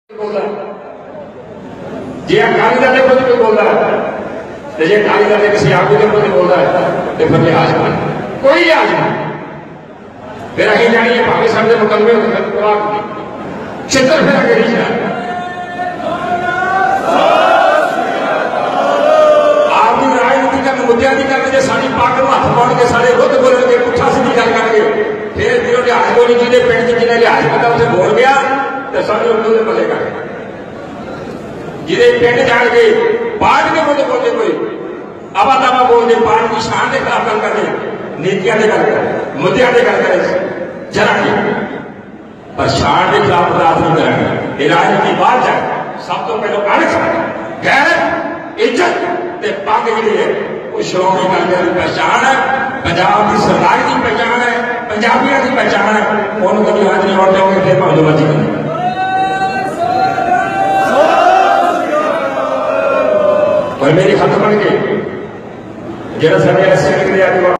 जे अकाली दल के प्रति कोई बोलता है तो जे अकाली दल के किसी आगू के प्रति बोलता है तो फिर लिहाज नहीं, कोई लिहाज नहीं। फिर अं जानिए भावे साहब के मुकदमे छितर फिर अगे नहीं जाए। आपकी राजनीति का मुद्दों की करके जो साड़ी पग को हथ पाने के सारे रुद्ध बोलेंगे पुठा सीधी गल करेंगे फिर भी लिहाज को नहीं जिन्हें पिंड जिन्हें लिहाज पता उसे बोल गया तो सारे उर्दू के पले कर जिन्हें पिंड जान के पार्टी के मुद्दे बोलते कोई अवा तवा बोलते पार्टी की शान के खिलाफ गल करते नीतियां के गल कर मुद्दों के गल करे जरा नहीं पर शान के खिलाफ अपराध नहीं करेंगे। ये राजनीति बाहर जाए सब तो पहले अणख गैरत इज्जत ते पग जी है वो श्रोमणी अकाली दल की पहचान है, पंजाब की सरकार की पहचान है, पंजाबियों की पहचान है। उन्होंने कभी हाथ नहीं और जाओगे फिर भाव मर्जी करेंगे। पर मेरी खत्म बन के जरा सारे ऐसे